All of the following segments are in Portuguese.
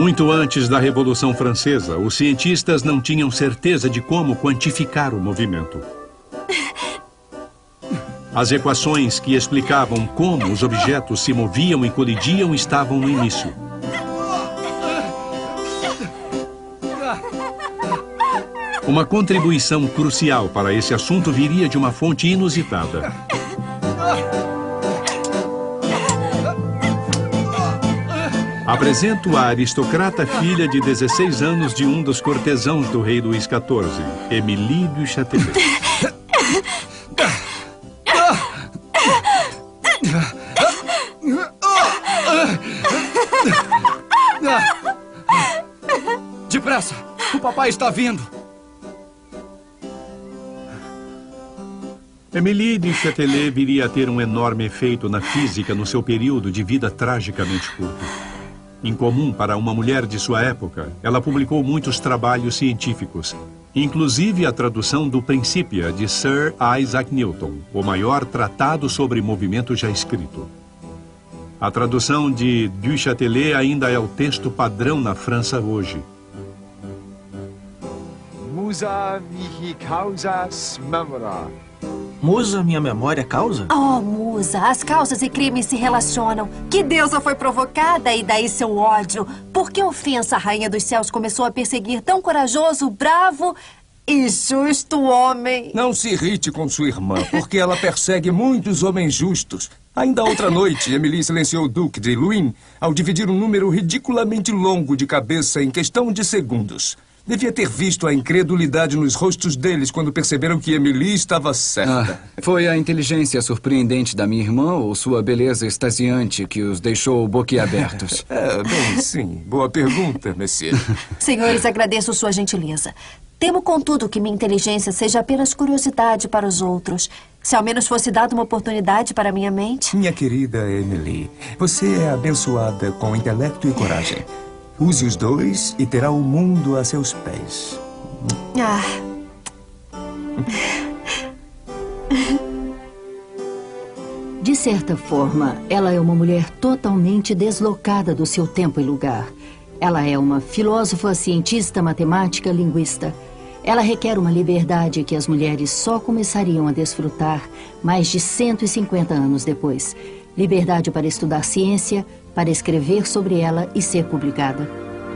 Muito antes da Revolução Francesa, os cientistas não tinham certeza de como quantificar o movimento. As equações que explicavam como os objetos se moviam e colidiam estavam no início. Uma contribuição crucial para esse assunto viria de uma fonte inusitada. Apresento a aristocrata filha de 16 anos de um dos cortesãos do rei Luís XIV, Émilie du Châtelet. Depressa! O papai está vindo! Émilie du Châtelet viria a ter um enorme efeito na física no seu período de vida tragicamente curto. Incomum para uma mulher de sua época, ela publicou muitos trabalhos científicos, inclusive a tradução do Principia de Sir Isaac Newton, o maior tratado sobre movimento já escrito. A tradução de Du Châtelet ainda é o texto padrão na França hoje. Musa mihi causas memora. Musa, minha memória causa? Oh, Musa, as causas e crimes se relacionam. Que deusa foi provocada e daí seu ódio? Por que ofensa a rainha dos céus começou a perseguir tão corajoso, bravo e justo homem? Não se irrite com sua irmã, porque ela persegue muitos homens justos. Ainda outra noite, Émilie silenciou o Duque de Luynes ao dividir um número ridiculamente longo de cabeça em questão de segundos. Devia ter visto a incredulidade nos rostos deles quando perceberam que Émilie estava certa. Foi a inteligência surpreendente da minha irmã ou sua beleza extasiante que os deixou boquiabertos? Bem, sim. Boa pergunta, Monsieur. Senhores, agradeço sua gentileza. Temo, contudo, que minha inteligência seja apenas curiosidade para os outros. Se ao menos fosse dada uma oportunidade para minha mente. Minha querida Émilie, você é abençoada com intelecto e coragem. Use os dois e terá o mundo a seus pés. De certa forma, ela é uma mulher totalmente deslocada do seu tempo e lugar. Ela é uma filósofa, cientista, matemática, linguista. Ela requer uma liberdade que as mulheres só começariam a desfrutar mais de 150 anos depois. Liberdade para estudar ciência, para escrever sobre ela e ser publicada.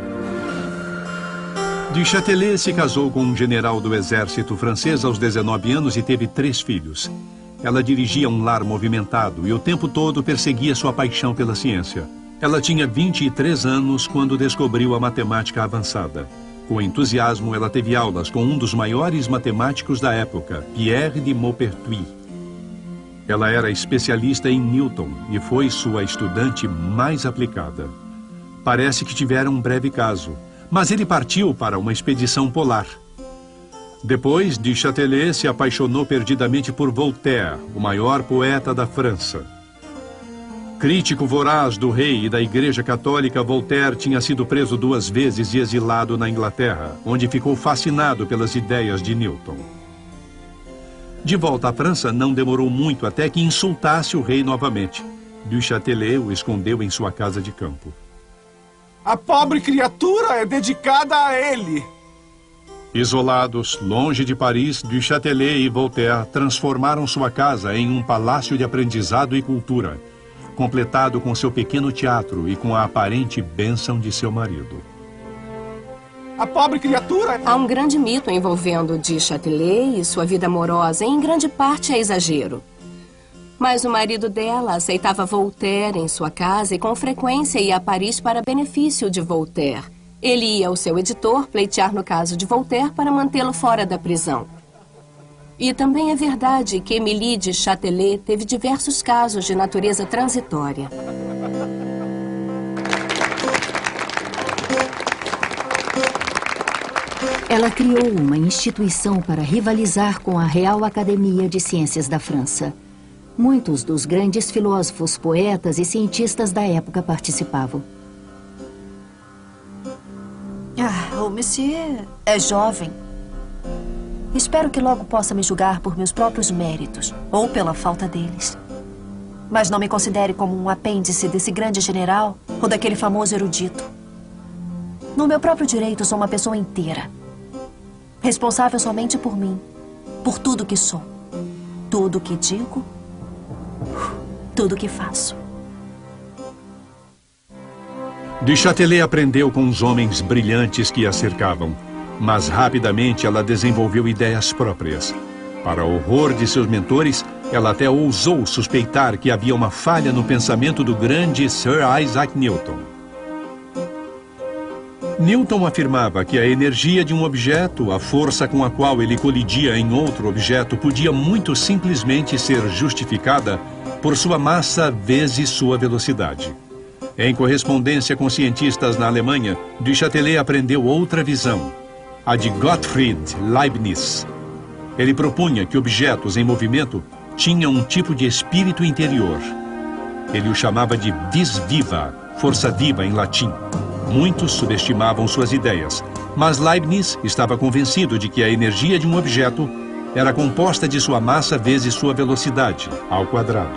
Du Châtelet se casou com um general do exército francês aos 19 anos e teve 3 filhos. Ela dirigia um lar movimentado e o tempo todo perseguia sua paixão pela ciência. Ela tinha 23 anos quando descobriu a matemática avançada. Com entusiasmo, ela teve aulas com um dos maiores matemáticos da época, Pierre de Maupertuis. Ela era especialista em Newton e foi sua estudante mais aplicada. Parece que tiveram um breve caso, mas ele partiu para uma expedição polar. Depois, Du Châtelet se apaixonou perdidamente por Voltaire, o maior poeta da França. Crítico voraz do rei e da Igreja Católica, Voltaire tinha sido preso 2 vezes e exilado na Inglaterra, onde ficou fascinado pelas ideias de Newton. De volta à França, não demorou muito até que insultasse o rei novamente. Du Châtelet o escondeu em sua casa de campo. A pobre criatura é dedicada a ele. Isolados, longe de Paris, Du Châtelet e Voltaire transformaram sua casa em um palácio de aprendizado e cultura, completado com seu pequeno teatro e com a aparente bênção de seu marido. A pobre criatura... Há um grande mito envolvendo Du Châtelet e sua vida amorosa, e em grande parte é exagero. Mas o marido dela aceitava Voltaire em sua casa e com frequência ia a Paris para benefício de Voltaire. Ele ia ao seu editor pleitear no caso de Voltaire para mantê-lo fora da prisão. E também é verdade que Émilie de Châtelet teve diversos casos de natureza transitória. Ela criou uma instituição para rivalizar com a Real Academia de Ciências da França. Muitos dos grandes filósofos, poetas e cientistas da época participavam. O monsieur é jovem. Espero que logo possa me julgar por meus próprios méritos, ou pela falta deles. Mas não me considere como um apêndice desse grande general ou daquele famoso erudito. No meu próprio direito, sou uma pessoa inteira. Responsável somente por mim. Por tudo que sou. Tudo que digo. Tudo que faço. Du Châtelet aprendeu com os homens brilhantes que a cercavam. Mas rapidamente ela desenvolveu ideias próprias. Para o horror de seus mentores, ela até ousou suspeitar que havia uma falha no pensamento do grande Sir Isaac Newton. Newton afirmava que a energia de um objeto, a força com a qual ele colidia em outro objeto, podia muito simplesmente ser justificada por sua massa vezes sua velocidade. Em correspondência com cientistas na Alemanha, Du Châtelet aprendeu outra visão, a de Gottfried Leibniz. Ele propunha que objetos em movimento tinham um tipo de espírito interior. Ele o chamava de vis viva, força viva em latim. Muitos subestimavam suas ideias, mas Leibniz estava convencido de que a energia de um objeto era composta de sua massa vezes sua velocidade, ao quadrado.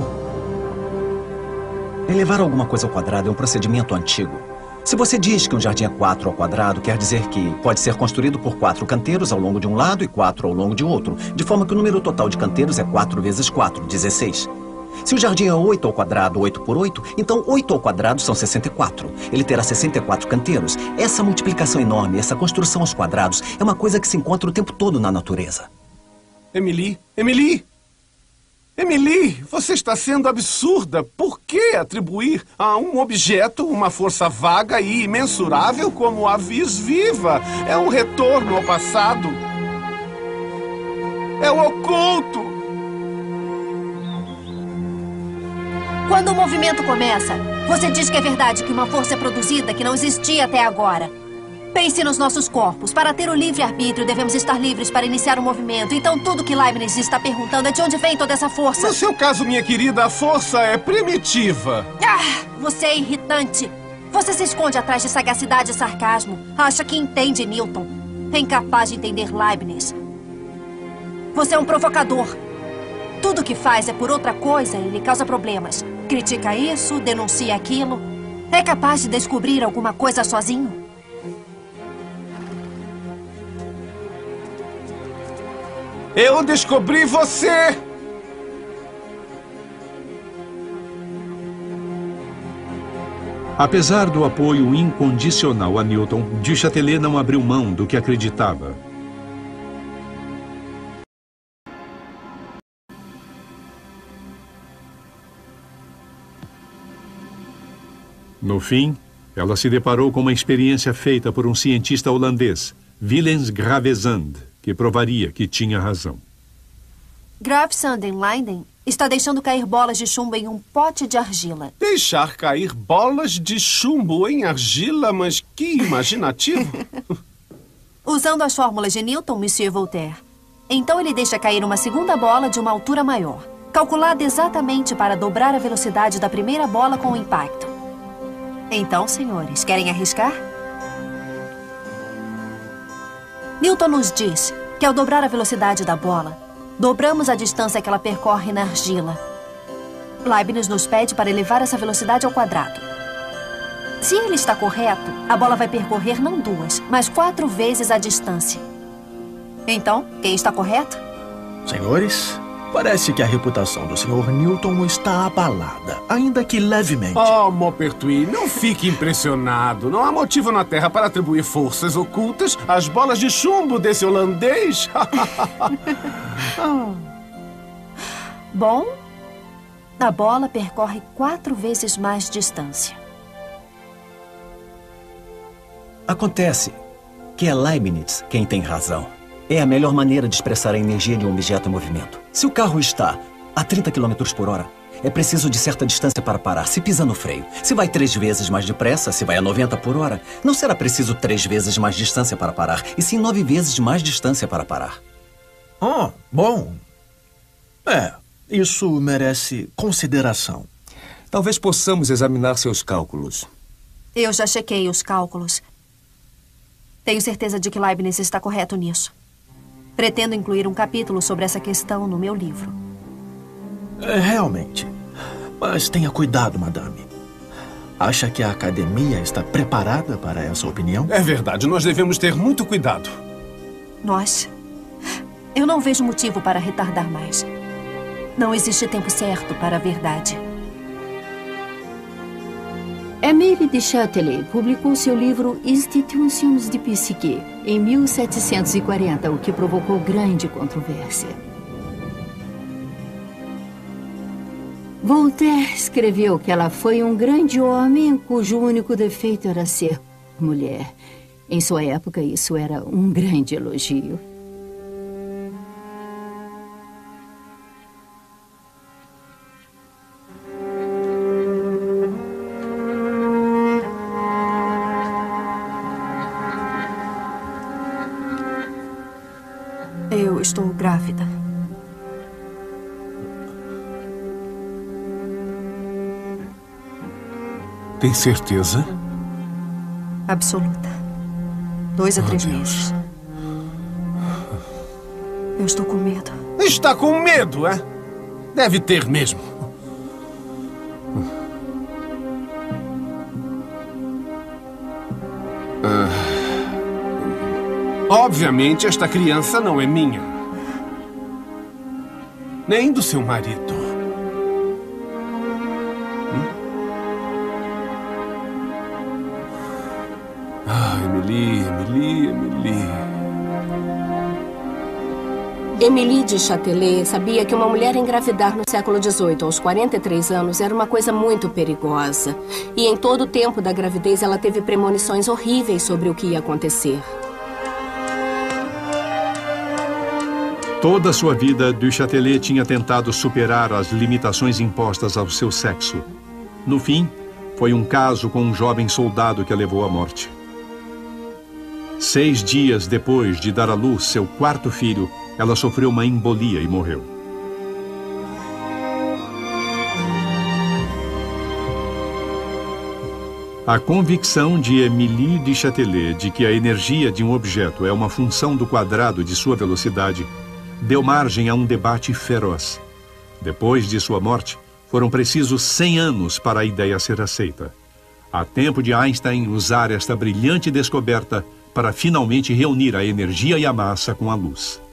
Elevar alguma coisa ao quadrado é um procedimento antigo. Se você diz que um jardim é 4 ao quadrado, quer dizer que pode ser construído por 4 canteiros ao longo de um lado e 4 ao longo de outro, de forma que o número total de canteiros é 4 vezes 4, 16. Se o jardim é 8 ao quadrado, 8 por 8, então 8 ao quadrado são 64. Ele terá 64 canteiros. Essa multiplicação enorme, essa construção aos quadrados, é uma coisa que se encontra o tempo todo na natureza. Emily! Emily! Emily, você está sendo absurda. Por que atribuir a um objeto uma força vaga e imensurável como a vis viva? É um retorno ao passado. É o oculto. Quando o movimento começa, você diz que é verdade que uma força é produzida que não existia até agora. Pense nos nossos corpos. Para ter o livre-arbítrio, devemos estar livres para iniciar o movimento. Então, tudo que Leibniz está perguntando é de onde vem toda essa força. No seu caso, minha querida, a força é primitiva. Ah, você é irritante. Você se esconde atrás de sagacidade e sarcasmo. Acha que entende Newton. É incapaz de entender Leibniz. Você é um provocador. Tudo que faz é por outra coisa e lhe causa problemas. Critica isso, denuncia aquilo. É capaz de descobrir alguma coisa sozinho? Eu descobri você! Apesar do apoio incondicional a Newton, Du Châtelet não abriu mão do que acreditava. No fim, ela se deparou com uma experiência feita por um cientista holandês, Willens Gravesand, que provaria que tinha razão. Graaf Sandenlinden está deixando cair bolas de chumbo em um pote de argila. Deixar cair bolas de chumbo em argila? Mas que imaginativo! Usando as fórmulas de Newton, Monsieur Voltaire. Então ele deixa cair uma segunda bola de uma altura maior, calculada exatamente para dobrar a velocidade da primeira bola com o impacto. Então, senhores, querem arriscar? Newton nos diz que ao dobrar a velocidade da bola, dobramos a distância que ela percorre na argila. Leibniz nos pede para elevar essa velocidade ao quadrado. Se ele está correto, a bola vai percorrer não 2, mas 4 vezes a distância. Então, quem está correto? Senhores, parece que a reputação do Sr. Newton está abalada, ainda que levemente. Oh, Maupertuis, não fique impressionado. Não há motivo na Terra para atribuir forças ocultas às bolas de chumbo desse holandês. Bom, a bola percorre 4 vezes mais distância. Acontece que é Leibniz quem tem razão. É a melhor maneira de expressar a energia de um objeto em movimento. Se o carro está a 30 km por hora, é preciso de certa distância para parar, se pisa no freio. Se vai 3 vezes mais depressa, se vai a 90 por hora, não será preciso 3 vezes mais distância para parar, e sim 9 vezes mais distância para parar. Oh, bom. Isso merece consideração. Talvez possamos examinar seus cálculos. Eu já chequei os cálculos. Tenho certeza de que Leibniz está correto nisso. Pretendo incluir um capítulo sobre essa questão no meu livro. Realmente. Mas tenha cuidado, madame. Acha que a academia está preparada para essa opinião? É verdade, nós devemos ter muito cuidado. Nós? Eu não vejo motivo para retardar mais. Não existe tempo certo para a verdade. Émile de Châtelet publicou seu livro Institutions de Psyché em 1740, o que provocou grande controvérsia. Voltaire escreveu que ela foi um grande homem cujo único defeito era ser mulher. Em sua época, isso era um grande elogio. Eu estou grávida. Tem certeza? Absoluta. 2 a 3 meses. Eu estou com medo. Está com medo, é? Deve ter mesmo. Obviamente, esta criança não é minha. Nem do seu marido. Emily. Émilie de Châtelet sabia que uma mulher engravidar no século XVIII aos 43 anos era uma coisa muito perigosa. E em todo o tempo da gravidez ela teve premonições horríveis sobre o que ia acontecer. Toda a sua vida, Du Châtelet tinha tentado superar as limitações impostas ao seu sexo. No fim, foi um caso com um jovem soldado que a levou à morte. 6 dias depois de dar à luz seu 4º filho, ela sofreu uma embolia e morreu. A convicção de Émilie de Châtelet de que a energia de um objeto é uma função do quadrado de sua velocidade deu margem a um debate feroz. Depois de sua morte, foram precisos 100 anos para a ideia ser aceita. Há tempo de Einstein usar esta brilhante descoberta para finalmente reunir a energia e a massa com a luz.